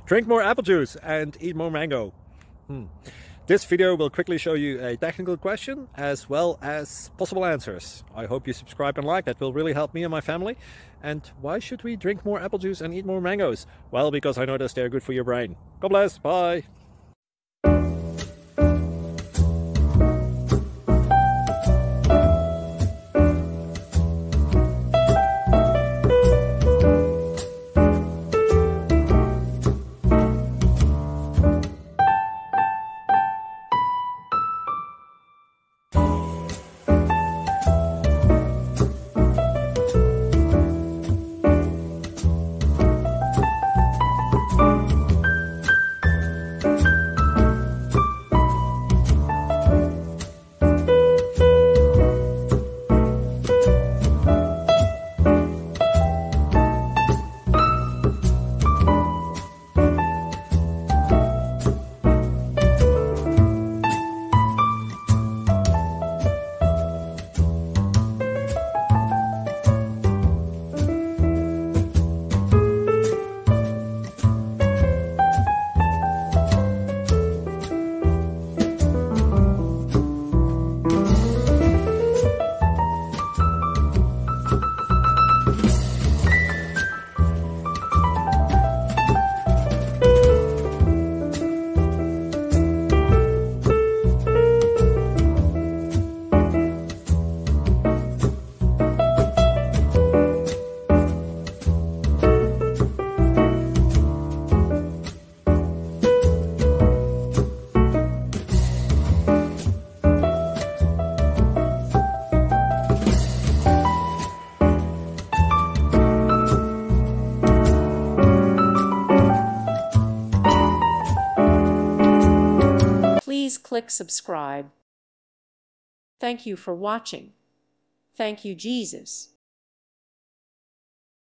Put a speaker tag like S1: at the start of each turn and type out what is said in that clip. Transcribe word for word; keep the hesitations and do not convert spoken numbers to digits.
S1: Drink more apple juice and eat more mango. Hmm. This video will quickly show you a technical question as well as possible answers. I hope you subscribe and like, that will really help me and my family. And why should we drink more apple juice and eat more mangoes? Well, because I noticed they're good for your brain. God bless, bye!
S2: Please click subscribe. Thank you for watching. Thank you, Jesus.